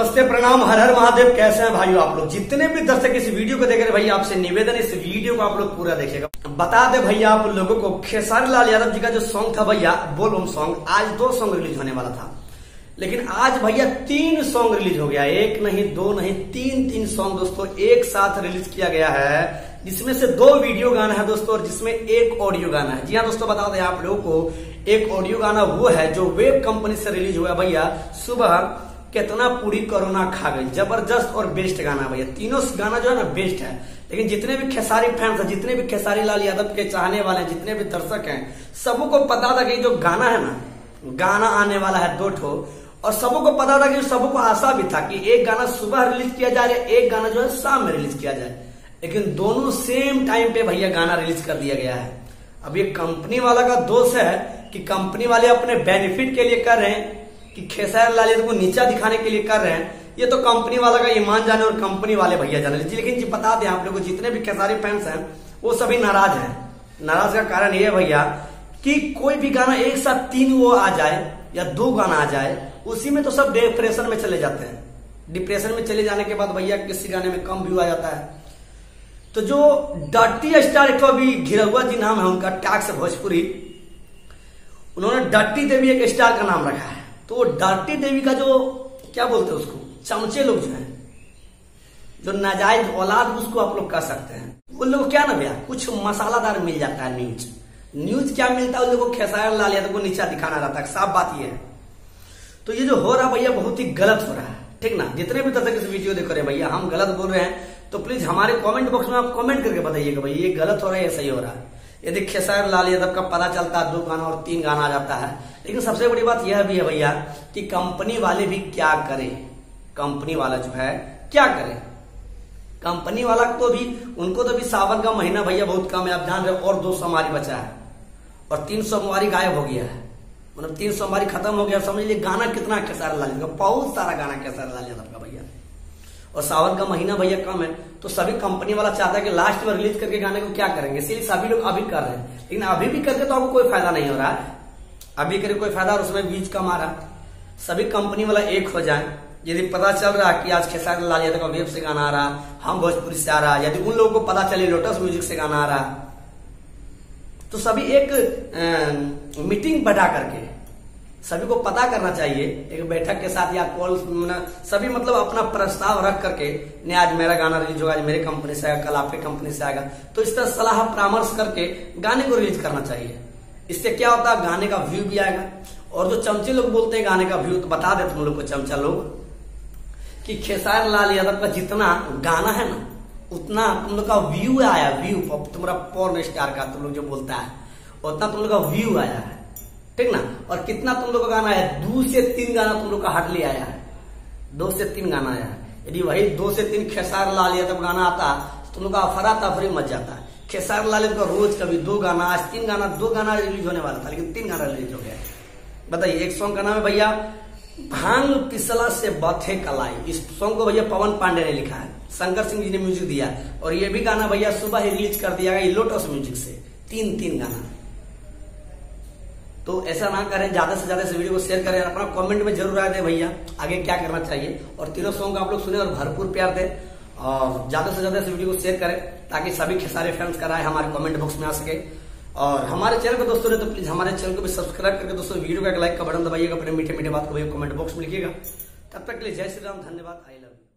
नमस्ते, प्रणाम, हर हर महादेव। कैसे हैं भाइयों आप लोग? जितने भी दर्शक इस वीडियो को देख रहे हैं भैया, आपसे निवेदन इस वीडियो को आप लोग पूरा देखिएगा। बता दे भैया आप लोगों को, खेसारी लाल यादव जी का जो सॉन्ग था भैया, बोल बम सॉन्ग, आज 2 सॉन्ग रिलीज होने वाला था, लेकिन आज भैया 3 सॉन्ग रिलीज हो गया। 1 नहीं 2 नहीं 3 सॉन्ग दोस्तों एक साथ रिलीज किया गया है, जिसमें से 2 वीडियो गाना है दोस्तों और जिसमें 1 ऑडियो गाना है। जी हाँ दोस्तों, बता दें आप लोगों को, एक ऑडियो गाना वो है जो वेब कंपनी से रिलीज हुआ भैया। सुबह कितना पूरी कोरोना खा गई, जबरदस्त और बेस्ट गाना भैया। तीनों गाना जो है ना बेस्ट है। लेकिन जितने भी खेसारी फैंस हैं, जितने भी खेसारी लाल यादव के चाहने वाले हैं, जितने भी दर्शक हैं, सबों को पता था कि जो गाना है ना, गाना आने वाला है 2 ठो, और सबों को पता था कि सबों को आशा भी था कि एक गाना सुबह रिलीज किया जाए, एक गाना जो है शाम में रिलीज किया जाए, लेकिन दोनों सेम टाइम पे भैया गाना रिलीज कर दिया गया है। अब ये कंपनी वाला का दोष है कि कंपनी वाले अपने बेनिफिट के लिए कर रहे हैं, कि खेसारी लाल यादव को नीचा दिखाने के लिए कर रहे हैं। ये तो कंपनी वाला का ईमान जाने और कंपनी वाले भैया जाने। लेकिन जी बता दें आप लोगों को, जितने भी खेसारी फैंस हैं वो सभी नाराज हैं। नाराज का कारण ये भैया कि कोई भी गाना एक साथ 3 वो आ जाए या 2 गाना आ जाए, उसी में तो सब डिप्रेशन में चले जाते हैं। डिप्रेशन में चले जाने के बाद भैया किसी गाने में कम व्यू आ जाता है। तो जो डर्टी स्टार, एक अभी घिरौआ जी नाम है उनका, टैक्स भोजपुरी, उन्होंने डर्टी देवी एक स्टार का नाम रखा है। तो डर्टी देवी का जो क्या बोलते हैं उसको, चमचे लोग जो हैं, जो नाजायज औलाद उसको आप लोग कह सकते हैं, उन लोग क्या ना भैया कुछ मसालादार मिल जाता है। न्यूज क्या मिलता है उन लोगों को, खेसारी लाल यादव को नीचा दिखाना रहता है। साफ बात ये है। तो ये जो हो रहा भैया बहुत ही गलत हो रहा है, ठीक ना। जितने भी दर्शक इस वीडियो देख रहे हैं भैया, हम गलत बोल रहे हैं तो प्लीज हमारे कमेंट बॉक्स में आप कमेंट करके बताइएगा भैया ये गलत हो रहा है या सही हो रहा है। यदि खेसारी लाल यादव का पता चलता है 2 गाना और 3 गाना आ जाता है। लेकिन सबसे बड़ी बात यह भी है भैया कि कंपनी वाले भी क्या करें, कंपनी वाला जो है क्या करे। कंपनी वाला तो भी, उनको तो भी सावन का महीना भैया बहुत कम है, आप जान रहे हो, और 2 सोमवारी बचा है और 3 सोमवारी गायब हो गया है। मतलब 3 सोमवारी खत्म हो गया, समझ लीजिए गाना कितना खेसारी लाल यादव का, बहुत सारा गाना खेसारी लाल यादव का भैया। और सावन का महीना भैया कम है, तो सभी कंपनी वाला चाहता है कि लास्ट में रिलीज करके गाने को क्या करेंगे, इसलिए सभी लोग अभी कर रहे हैं। लेकिन अभी भी करके तो आपको कोई फायदा नहीं हो रहा है। अभी करके कोई फायदा, और उसमें बीच कम आ रहा। सभी कंपनी वाला एक हो जाए। यदि पता चल रहा है कि आज खेसारी लाल यादव का वेब से गाना आ रहा, हम भोजपुरी से आ रहा, यदि उन लोगों को पता चले लोटस म्यूजिक से गाना आ रहा, तो सभी एक मीटिंग बैठा करके सभी को पता करना चाहिए, एक बैठक के साथ या कॉल, सभी मतलब अपना प्रस्ताव रख करके, नहीं आज मेरा गाना रिलीज होगा, आज मेरे कंपनी से आएगा, कल आपके कंपनी से आएगा, तो इस तरह सलाह परामर्श करके गाने को रिलीज करना चाहिए। इससे क्या होता है, गाने का व्यू भी आएगा। और जो चमचे लोग बोलते हैं गाने का व्यू, तो बता दे तुम लोग को चमचा लोग कि खेसारी लाल यादव का जितना गाना है ना, उतना तुम लोग का व्यू आया। व्यू तुम्हारा पॉर्न स्टार का तुम लोग जो बोलता है, उतना तुम लोग का व्यू आया है, ठीक ना। और कितना तुम लोग का गाना है, 2 से 3 गाना तुम लोग का हार्डली आया है, 2 से 3 गाना आया है। यदि वही 2 से 3 खेसारी लाल यादव गाना आता तो तुम लोग का अफरा तफरी मच जाता है। खेसारी लाल यादव का रोज कभी 2 गाना, आज 3 गाना, 2 गाना रिलीज होने वाला था, लेकिन 3 गाना रिलीज हो गया। बताइए, एक सॉन्ग का नाम है भैया भांग पिसला से बथे कलाई। इस सॉन्ग को भैया पवन पांडे ने लिखा है, शंकर सिंह जी ने म्यूजिक दिया, और ये भी गाना भैया सुबह ही रिलीज कर दिया गया लोटस म्यूजिक से। 3 गाना। तो ऐसा ना करें, ज्यादा से ज्यादा इस वीडियो को शेयर करें, अपना कमेंट में जरूर राय दें भैया आगे क्या करना चाहिए। और 3 सॉन्ग आप लोग सुने और भरपूर प्यार दें, और ज्यादा से ज्यादा इस वीडियो को शेयर करें ताकि सभी खेसारी फैंस का राय हमारे कमेंट बॉक्स में आ सके। और हमारे चैनल को दोस्तों ने तो प्लीज हमारे चैनल को भी सब्सक्राइब करके दोस्तों वीडियो का एक लाइक का बटन दबाइएगा, अपने मीठे मीठे बात को भैया कमेंट बॉक्स में लिखिएगा। तब तक के लिए जय श्री राम, धन्यवाद, आई लव यू।